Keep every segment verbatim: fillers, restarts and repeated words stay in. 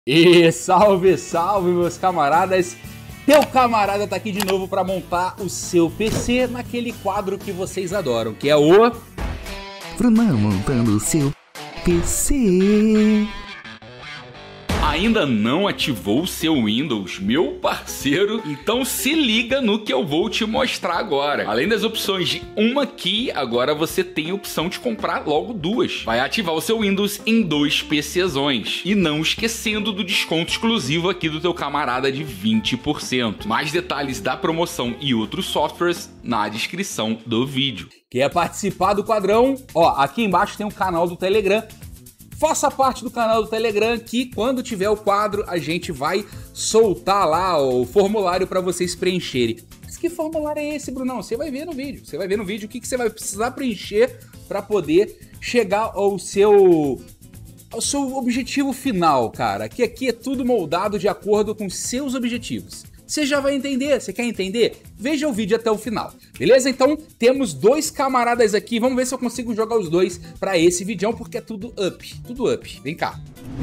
E salve, salve, meus camaradas! Teu camarada tá aqui de novo para montar o seu P C naquele quadro que vocês adoram, que é o... Brunão montando o seu P C. Ainda não ativou o seu Windows, meu parceiro? Então se liga no que eu vou te mostrar agora. Além das opções de uma key, agora você tem a opção de comprar logo duas. Vai ativar o seu Windows em dois PCzões. E não esquecendo do desconto exclusivo aqui do teu camarada de vinte por cento. Mais detalhes da promoção e outros softwares na descrição do vídeo. Quer participar do quadrão? Ó, aqui embaixo tem um canal do Telegram. Faça parte do canal do Telegram que quando tiver o quadro a gente vai soltar lá o formulário para vocês preencherem. Mas que formulário é esse, Brunão? Você vai ver no vídeo. Você vai ver no vídeo o que, que você vai precisar preencher para poder chegar ao seu, ao seu objetivo final, cara. Que aqui é tudo moldado de acordo com seus objetivos. Você já vai entender, você quer entender? Veja o vídeo até o final, beleza? Então temos dois camaradas aqui, vamos ver se eu consigo jogar os dois pra esse vídeo, porque é tudo up, tudo up, vem cá.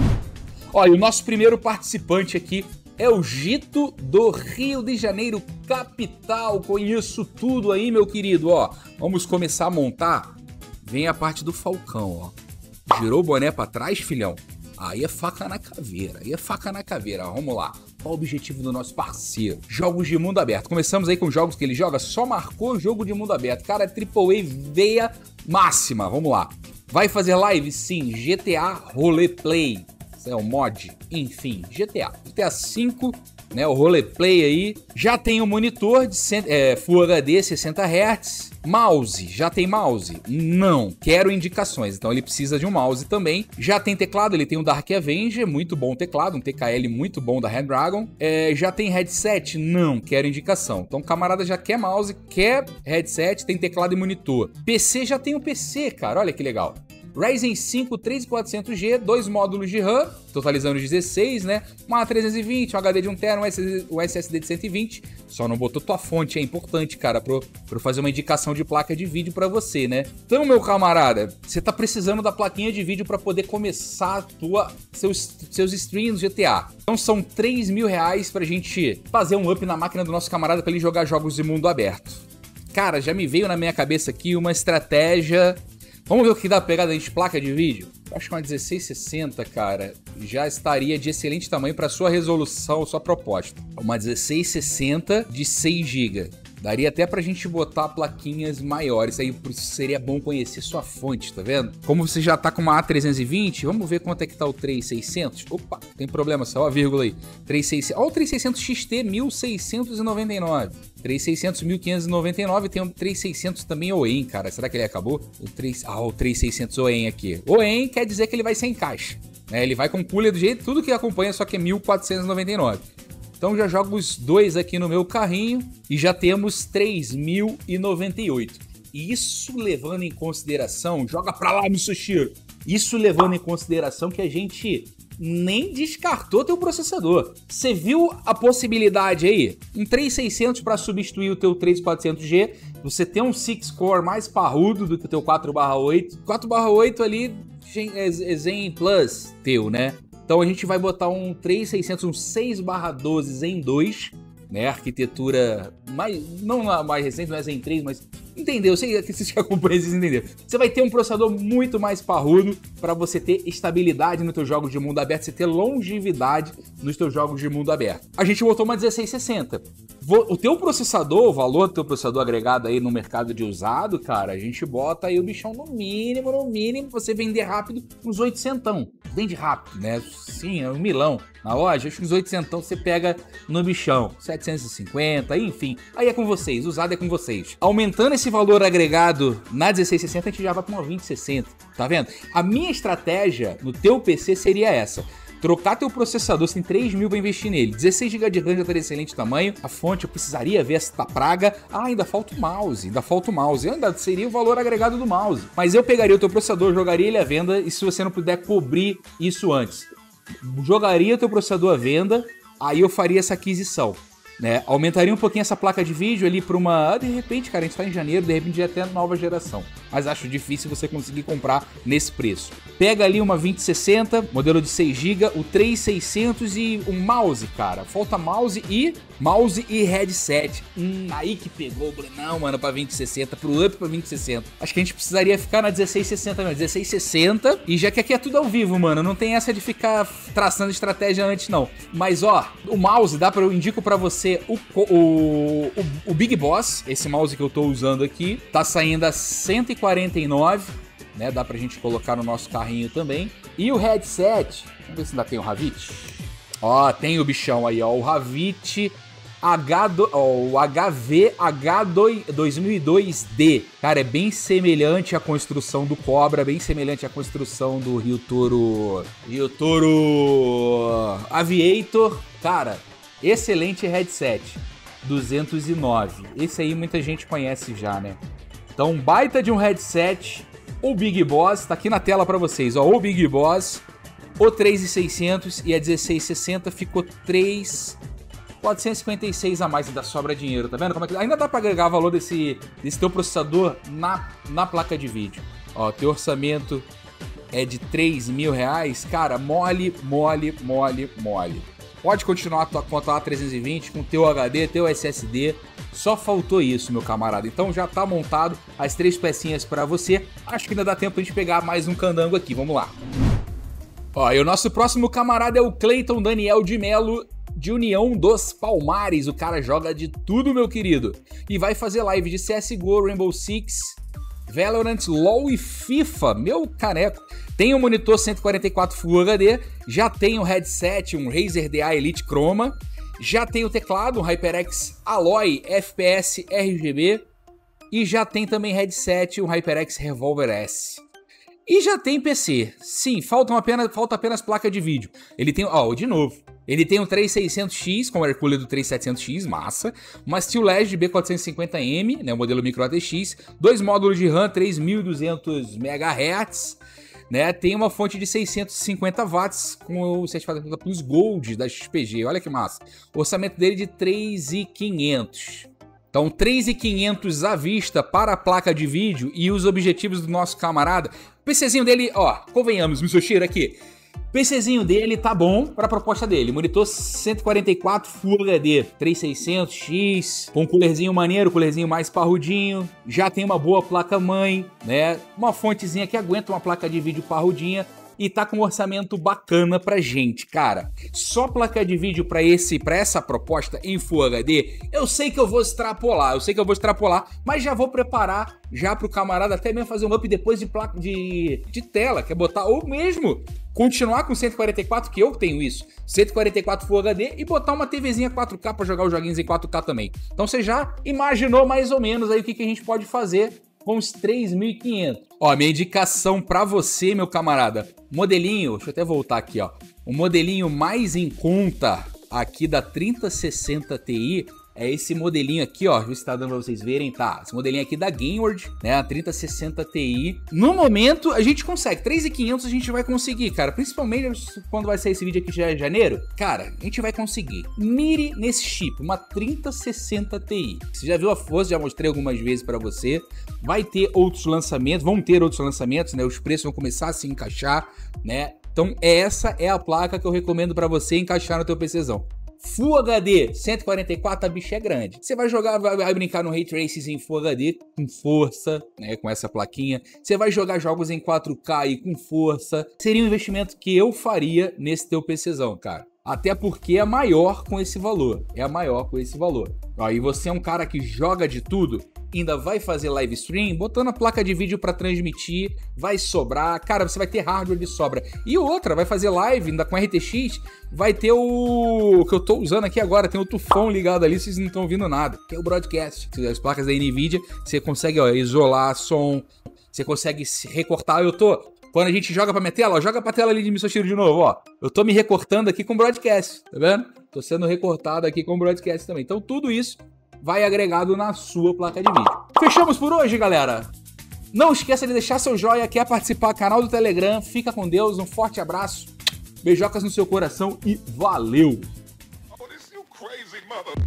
Olha, o nosso primeiro participante aqui é o Gito do Rio de Janeiro, capital, conheço tudo aí, meu querido, ó. Vamos começar a montar, vem a parte do Falcão, ó. Girou o boné pra trás, filhão? Aí é faca na caveira, aí é faca na caveira, vamos lá. Qual o objetivo do nosso parceiro? Jogos de mundo aberto. Começamos aí com jogos que ele joga, só marcou jogo de mundo aberto. Cara, é Triple A veia máxima, vamos lá. Vai fazer live? Sim, G T A Roleplay. Isso é o mod, enfim, G T A. G T A cinco, né, o Roleplay aí. Já tem um monitor de é, Full H D, sessenta hertz. Mouse, já tem mouse? Não, quero indicações, então ele precisa de um mouse também. Já tem teclado, ele tem um Dark Avenger, muito bom teclado, um T K L muito bom da Redragon. É, já tem headset? Não, quero indicação. Então o camarada já quer mouse, quer headset, tem teclado e monitor. P C já tem um P C, cara, olha que legal. Ryzen cinco três mil e quatrocentos G, dois módulos de RAM, totalizando dezesseis, né? Uma A trezentos e vinte, um H D de um tera, um S S D de cento e vinte. Só não botou tua fonte, é importante, cara, pra eu fazer uma indicação de placa de vídeo pra você, né? Então, meu camarada, você tá precisando da plaquinha de vídeo pra poder começar a tua, seus, seus streams no G T A. Então são três mil reais pra gente fazer um up na máquina do nosso camarada pra ele jogar jogos de mundo aberto. Cara, já me veio na minha cabeça aqui uma estratégia... Vamos ver o que dá pra pegar da gente placa de vídeo? Eu acho que uma dezesseis sessenta, cara, já estaria de excelente tamanho para sua resolução, sua proposta. Uma dezesseis sessenta de seis gigas. Daria até pra gente botar plaquinhas maiores, aí por isso seria bom conhecer sua fonte, tá vendo? Como você já tá com uma A trezentos e vinte, vamos ver quanto é que tá o três mil e seiscentos. Opa, tem problema, só a vírgula aí. três mil e seiscentos, olha o três mil e seiscentos X T mil seiscentos e noventa e nove. três mil e seiscentos, mil quinhentos e noventa e nove, tem um três mil e seiscentos também O E M, cara. Será que ele acabou? O três, ah, o três mil e seiscentos O E M aqui. O E M quer dizer que ele vai sem caixa, né? Ele vai com cooler do jeito, tudo que acompanha, só que é mil quatrocentos e noventa e nove. Então já jogo os dois aqui no meu carrinho e já temos três mil e noventa e oito. Isso levando em consideração, joga pra lá, meu Sushiro. Isso levando em consideração que a gente nem descartou teu processador. Você viu a possibilidade aí? Um três mil e seiscentos para substituir o teu três mil e quatrocentos G, você tem um seis core mais parrudo do que o teu quatro barra oito. quatro barra oito ali é Zen Plus teu, né? Então a gente vai botar um três mil e seiscentos, um seis barra doze Zen dois, né? Arquitetura mais, não a mais recente, não é Zen três, mas entendeu? Eu sei que vocês que acompanham, vocês entenderam. Você vai ter um processador muito mais parrudo para você ter estabilidade nos teus jogos de mundo aberto, você ter longevidade nos teus jogos de mundo aberto. A gente botou uma dezesseis sessenta. O teu processador, o valor do teu processador agregado aí no mercado de usado, cara, a gente bota aí o bichão no mínimo, no mínimo, você vender rápido uns oitocentão. Vende rápido, né? Sim, é um milão. Na loja, acho que uns oitocentão você pega no bichão. setecentos e cinquenta, enfim. Aí é com vocês, usado é com vocês. Aumentando esse valor agregado na dezesseis sessenta, a gente já vai para uma vinte sessenta. Tá vendo? A minha estratégia no teu P C seria essa. Trocar teu processador, você tem três mil para investir nele. dezesseis gigas de RAM já teria excelente tamanho. A fonte eu precisaria ver essa praga. Ah, ainda falta o mouse, ainda falta o mouse. Ainda seria o valor agregado do mouse. Mas eu pegaria o teu processador, jogaria ele à venda. E se você não puder cobrir isso antes, jogaria o teu processador à venda. Aí eu faria essa aquisição, né? Aumentaria um pouquinho essa placa de vídeo ali para uma... Ah, de repente, cara, a gente tá em janeiro, de repente já até nova geração. mas acho difícil você conseguir comprar nesse preço. Pega ali uma vinte sessenta, modelo de seis gigas, o três mil e seiscentos e um mouse, cara. Falta mouse e mouse e headset. Hum, aí que pegou o Brunão, mano, pra vinte sessenta, pro up pra vinte sessenta. Acho que a gente precisaria ficar na dezesseis sessenta mesmo, dezesseis sessenta, e já que aqui é tudo ao vivo, mano, não tem essa de ficar traçando estratégia antes, não. Mas, ó, o mouse, dá pra, eu indico pra você o, o, o, o Big Boss, esse mouse que eu tô usando aqui, tá saindo a cento e quarenta e nove, né, dá pra gente colocar no nosso carrinho também. E o headset, vamos ver se ainda tem o Havit. Ó, tem o bichão aí, ó, o Havit H dois, ó, o H V H dois mil e dois D. Cara, é bem semelhante à construção do Cobra, bem semelhante à construção do Ryotaro... Ryotaro Aviator. Cara, excelente headset. duzentos e nove. Esse aí muita gente conhece já, né? Então, baita de um headset. O Big Boss, tá aqui na tela pra vocês, ó. O Big Boss, o três mil e seiscentos e a dezesseis sessenta ficou três mil quatrocentos e cinquenta e seis a mais, ainda sobra dinheiro, tá vendo? Como é que... Ainda dá pra agregar valor desse, desse teu processador na, na placa de vídeo. Ó, teu orçamento é de três mil reais, cara, mole, mole, mole, mole. Pode continuar a tua conta A trezentos e vinte com teu H D, teu S S D. Só faltou isso, meu camarada. Então já tá montado as três pecinhas pra você. Acho que ainda dá tempo pra gente pegar mais um candango aqui. Vamos lá. Ó, e o nosso próximo camarada é o Cleiton Daniel de Melo, de União dos Palmares. O cara joga de tudo, meu querido. E vai fazer live de C S G O, Rainbow Six, Valorant, LoL e FIFA. Meu caneco. Tem um monitor cento e quarenta e quatro Full H D, já tem um headset, um Razer D A Elite Chroma, já tem o teclado, um HyperX Alloy F P S R G B, e já tem também headset, um HyperX Revolver S. E já tem P C. Sim, faltam apenas, falta apenas placa de vídeo. Ele tem, ó, de novo, ele tem um três mil e seiscentos X, com o air cooler do três mil e setecentos X, massa. Uma Steel Ledge B quatrocentos e cinquenta M, né, o modelo Micro A T X. Dois módulos de RAM, três mil e duzentos megahertz. Né, tem uma fonte de seiscentos e cinquenta watts com o certificado Plus Gold da X P G. Olha que massa. O orçamento dele é de três mil e quinhentos. Então, três mil e quinhentos à vista para a placa de vídeo e os objetivos do nosso camarada. O PCzinho dele, ó, convenhamos, meu Soshiro aqui. O PCzinho dele tá bom para a proposta dele. Monitor cento e quarenta e quatro Full H D, três mil e seiscentos X, com um coolerzinho maneiro, coolerzinho mais parrudinho. Já tem uma boa placa-mãe, né? Uma fontezinha que aguenta uma placa de vídeo parrudinha. E tá com um orçamento bacana pra gente, cara. Só placa de vídeo pra, esse, pra essa proposta em Full H D, eu sei que eu vou extrapolar, eu sei que eu vou extrapolar, mas já vou preparar já pro camarada até mesmo fazer um up depois de placa de, de tela, quer botar, ou mesmo continuar com cento e quarenta e quatro, que eu tenho isso, cento e quarenta e quatro Full H D, e botar uma TVzinha quatro K pra jogar os joguinhos em quatro K também. Então você já imaginou mais ou menos aí o que, que a gente pode fazer com os três mil e quinhentos. Ó, minha indicação pra você, meu camarada, modelinho, deixa eu até voltar aqui, ó. O modelinho mais em conta aqui da trinta sessenta Ti é esse modelinho aqui, ó. Deixa eu ver se tá dando pra vocês verem, tá? Esse modelinho aqui da Gameward, né? A trinta sessenta Ti. No momento, a gente consegue. três mil e quinhentos a gente vai conseguir, cara. Principalmente quando vai sair esse vídeo aqui já em janeiro. Cara, a gente vai conseguir. Mire nesse chip, uma trinta sessenta Ti. Você já viu a força, já mostrei algumas vezes pra você. Vai ter outros lançamentos, vão ter outros lançamentos, né? Os preços vão começar a se encaixar, né? Então, essa é a placa que eu recomendo pra você encaixar no teu PCzão. Full H D, cento e quarenta e quatro, a bicha é grande. Você vai jogar, vai, vai brincar no Ray Tracing em Full H D com força, né, com essa plaquinha. Você vai jogar jogos em quatro K e com força. Seria um investimento que eu faria nesse teu PCzão, cara. Até porque é maior com esse valor. É a maior com esse valor. Ó, e você é um cara que joga de tudo, ainda vai fazer live stream, botando a placa de vídeo pra transmitir, vai sobrar. Cara, você vai ter hardware de sobra. E outra, vai fazer live, ainda com R T X, vai ter o... o que eu tô usando aqui agora, tem o tufão ligado ali, vocês não estão ouvindo nada, que é o broadcast. As placas da NVIDIA, você consegue, ó, isolar som, você consegue se recortar. Eu tô... Quando a gente joga pra minha tela, ó, joga pra tela ali de Misoshiro de novo, ó. Eu tô me recortando aqui com broadcast, tá vendo? Tô sendo recortado aqui com broadcast também. Então tudo isso vai agregado na sua placa de vídeo. Fechamos por hoje, galera. Não esqueça de deixar seu joinha, quer participar do canal do Telegram. Fica com Deus, um forte abraço. Beijocas no seu coração e valeu! Oh,